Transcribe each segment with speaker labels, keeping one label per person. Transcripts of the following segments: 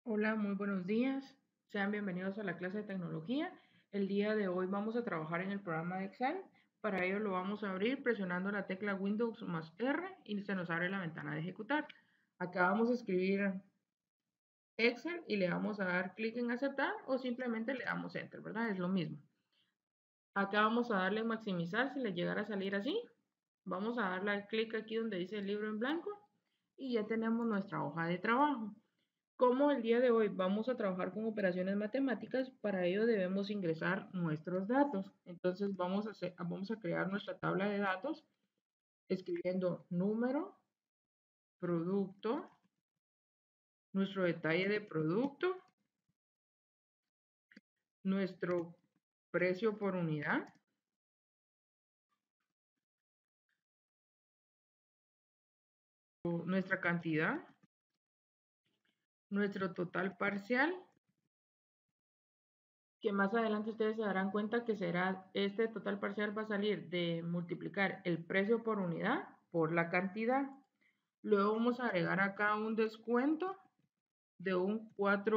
Speaker 1: Hola, muy buenos días. Sean bienvenidos a la clase de tecnología. El día de hoy vamos a trabajar en el programa de Excel. Para ello lo vamos a abrir presionando la tecla Windows más R y se nos abre la ventana de ejecutar. Acá vamos a escribir Excel y le vamos a dar clic en aceptar o simplemente le damos Enter, ¿verdad? Es lo mismo. Acá vamos a darle maximizar si le llegara a salir así. Vamos a darle clic aquí donde dice el libro en blanco y ya tenemos nuestra hoja de trabajo. Como el día de hoy vamos a trabajar con operaciones matemáticas, para ello debemos ingresar nuestros datos. Entonces vamos a crear nuestra tabla de datos escribiendo número, producto, nuestro detalle de producto, nuestro precio por unidad, nuestra cantidad, nuestro total parcial, que más adelante ustedes se darán cuenta que será este total parcial va a salir de multiplicar el precio por unidad por la cantidad. Luego vamos a agregar acá un descuento de un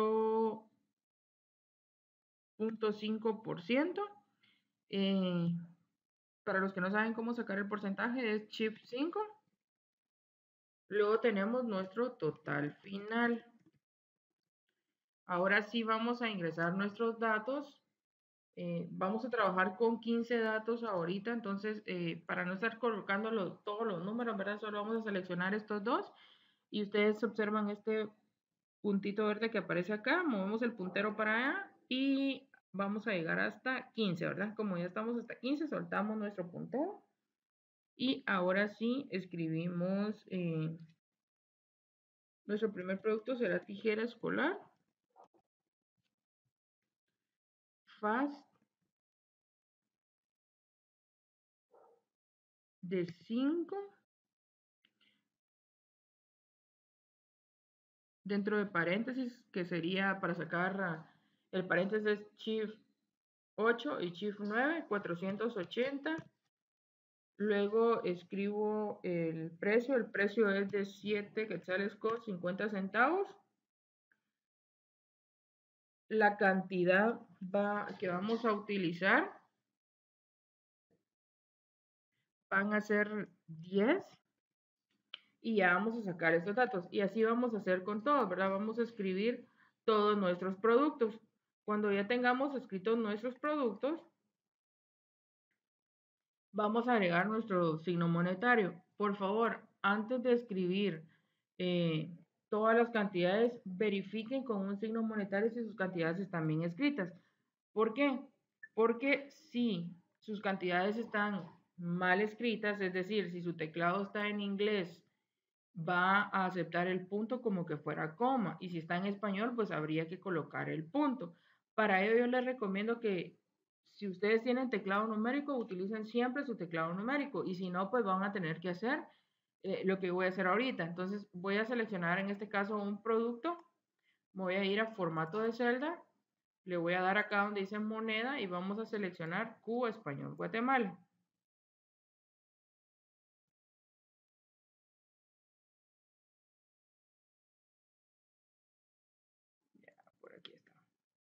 Speaker 1: 4.5%. Para los que no saben cómo sacar el porcentaje, es Shift 5. Luego tenemos nuestro total final. Ahora sí vamos a ingresar nuestros datos. Vamos a trabajar con 15 datos ahorita, entonces para no estar colocando todos los números, ¿verdad? Solo vamos a seleccionar estos dos y ustedes observan este puntito verde que aparece acá, movemos el puntero para allá y vamos a llegar hasta 15, ¿verdad? Como ya estamos hasta 15, soltamos nuestro puntero y ahora sí escribimos, nuestro primer producto será tijera escolar, fast de 5, dentro de paréntesis, que sería para sacar el paréntesis shift 8 y shift 9, 480. Luego escribo el precio es de 7 quetzales con 50 centavos. La cantidad que vamos a utilizar van a ser 10 y ya vamos a sacar estos datos. Y así vamos a hacer con todos, ¿verdad? Vamos a escribir todos nuestros productos. Cuando ya tengamos escritos nuestros productos, vamos a agregar nuestro signo monetario. Por favor, antes de escribir todas las cantidades, verifiquen con un signo monetario si sus cantidades están bien escritas. ¿Por qué? Porque si sus cantidades están mal escritas, es decir, si su teclado está en inglés, va a aceptar el punto como que fuera coma. Y si está en español, pues habría que colocar el punto. Para ello yo les recomiendo que si ustedes tienen teclado numérico, utilicen siempre su teclado numérico. Y si no, pues van a tener que hacer lo que voy a hacer ahorita. Entonces voy a seleccionar en este caso un producto. Voy a ir a formato de celda. Le voy a dar acá donde dice moneda y vamos a seleccionar Cuba Español Guatemala. Ya, por aquí está.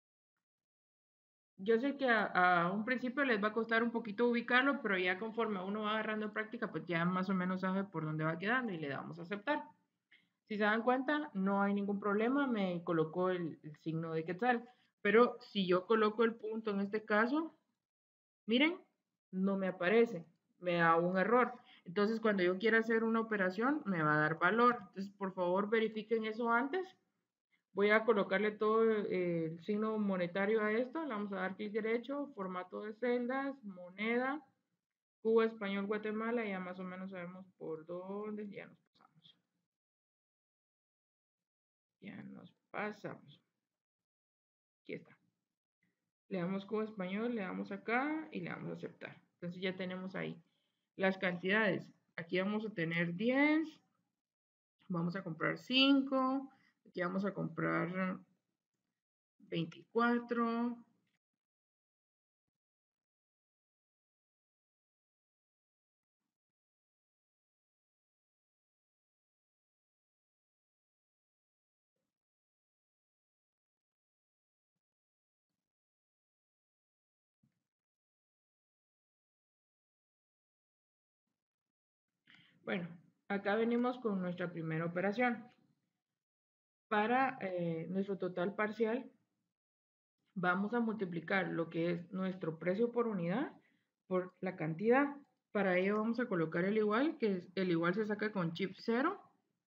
Speaker 1: Yo sé que a un principio les va a costar un poquito ubicarlo, pero ya conforme uno va agarrando práctica, pues ya más o menos sabe por dónde va quedando y le damos a aceptar. Si se dan cuenta, no hay ningún problema, me colocó el signo de quetzal. Pero si yo coloco el punto en este caso, miren, no me aparece, me da un error. Entonces, cuando yo quiera hacer una operación, me va a dar valor. Entonces, por favor, verifiquen eso antes. Voy a colocarle todo el signo monetario a esto. Le vamos a dar clic derecho, formato de celdas, moneda, Cuba, Español, Guatemala. Ya más o menos sabemos por dónde ya nos pasamos. Ya nos pasamos. Aquí está. Le damos Cuba, Español, le damos acá y le damos a aceptar. Entonces ya tenemos ahí las cantidades. Aquí vamos a tener 10. Vamos a comprar 5. Aquí vamos a comprar 24. Bueno, acá venimos con nuestra primera operación. Para nuestro total parcial, vamos a multiplicar lo que es nuestro precio por unidad por la cantidad. Para ello vamos a colocar el igual, que el igual se saca con chip 0.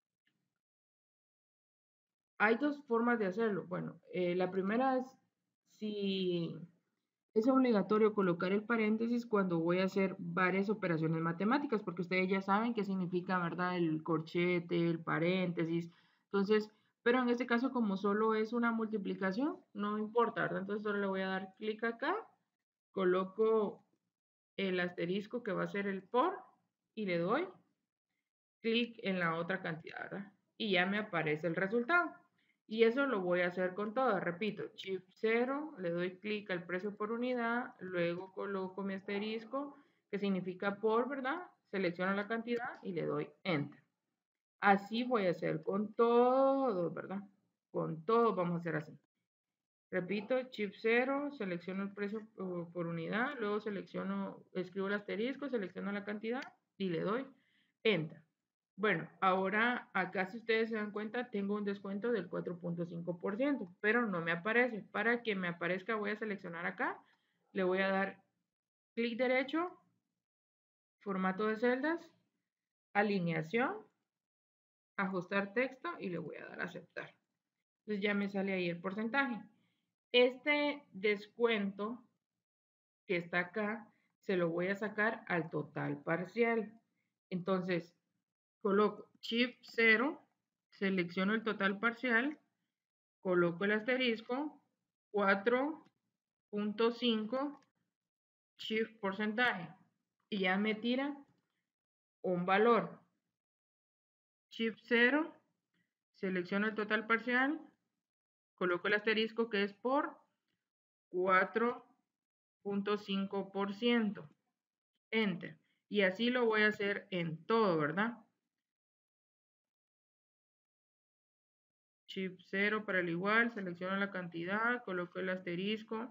Speaker 1: Hay dos formas de hacerlo. Bueno, la primera es si es obligatorio colocar el paréntesis cuando voy a hacer varias operaciones matemáticas, porque ustedes ya saben qué significa, ¿verdad? El corchete, el paréntesis. Entonces, pero en este caso, como solo es una multiplicación, no importa, ¿verdad? Entonces solo le voy a dar clic acá, coloco el asterisco que va a ser el por y le doy clic en la otra cantidad, ¿verdad? Y ya me aparece el resultado. Y eso lo voy a hacer con todo. Repito, chip 0, le doy clic al precio por unidad, luego coloco mi asterisco, que significa por, ¿verdad? Selecciono la cantidad y le doy Enter. Así voy a hacer con todos, ¿verdad? Con todos vamos a hacer así. Repito, chip 0, selecciono el precio por unidad, luego escribo el asterisco, selecciono la cantidad y le doy Enter. Bueno, ahora acá si ustedes se dan cuenta tengo un descuento del 4.5%, pero no me aparece. Para que me aparezca voy a seleccionar acá, le voy a dar clic derecho, formato de celdas, alineación, ajustar texto y le voy a dar a aceptar. Entonces ya me sale ahí el porcentaje. Este descuento que está acá se lo voy a sacar al total parcial. Entonces coloco chip 0, selecciono el total parcial, coloco el asterisco, 4.5 shift porcentaje y ya me tira un valor. Shift 0, selecciono el total parcial, coloco el asterisco que es por 4.5%. Enter. Y así lo voy a hacer en todo, ¿verdad? Shift 0 para el igual, selecciono la cantidad, coloco el asterisco,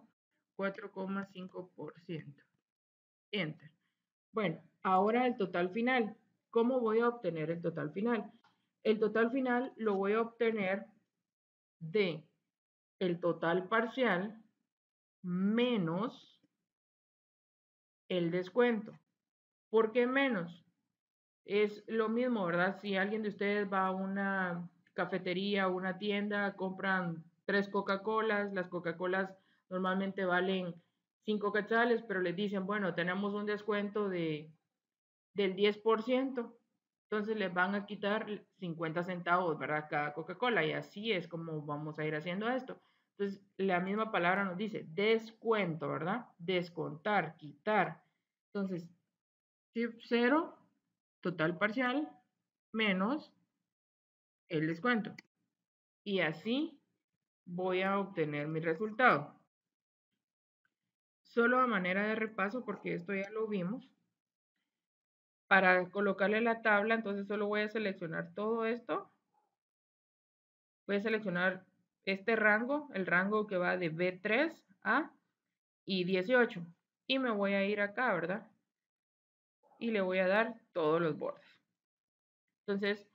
Speaker 1: 4.5%. Enter. Bueno, ahora el total final. ¿Cómo voy a obtener el total final? El total final lo voy a obtener de el total parcial menos el descuento. ¿Por qué menos? Es lo mismo, ¿verdad? Si alguien de ustedes va a una cafetería o una tienda, compran 3 Coca-Colas, las Coca-Colas normalmente valen 5 quetzales, pero les dicen, bueno, tenemos un descuento del 10%, entonces les van a quitar 50 centavos, ¿verdad? Cada Coca-Cola, y así es como vamos a ir haciendo esto. Entonces, la misma palabra nos dice descuento, ¿verdad? Descontar, quitar. Entonces, chip 0, total parcial, menos el descuento. Y así voy a obtener mi resultado. Solo a manera de repaso, porque esto ya lo vimos, para colocarle la tabla, entonces solo voy a seleccionar todo esto. Voy a seleccionar este rango, el rango que va de B3 a y 18. Y me voy a ir acá, ¿verdad? Y le voy a dar todos los bordes. Entonces,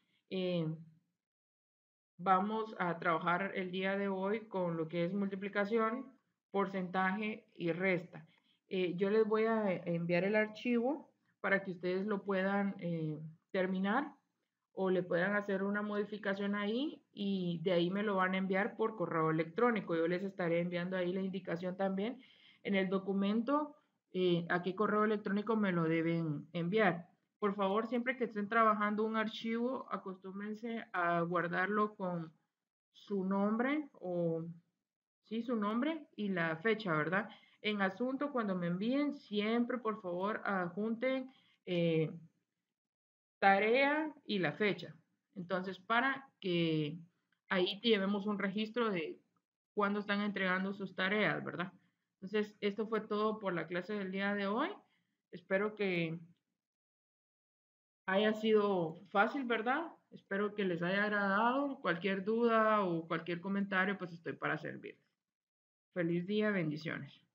Speaker 1: vamos a trabajar el día de hoy con lo que es multiplicación, porcentaje y resta. Yo les voy a enviar el archivo para que ustedes lo puedan terminar o le puedan hacer una modificación ahí y de ahí me lo van a enviar por correo electrónico. Yo les estaré enviando ahí la indicación también en el documento a qué correo electrónico me lo deben enviar. Por favor, siempre que estén trabajando un archivo, acostúmbrense a guardarlo con su nombre o sí, su nombre y la fecha, ¿verdad? En asunto, cuando me envíen, siempre por favor adjunten tarea y la fecha. Entonces, para que ahí llevemos un registro de cuándo están entregando sus tareas, ¿verdad? Entonces, esto fue todo por la clase del día de hoy. Espero que haya sido fácil, ¿verdad? Espero que les haya agradado. Cualquier duda o cualquier comentario, pues estoy para servir. Feliz día, bendiciones.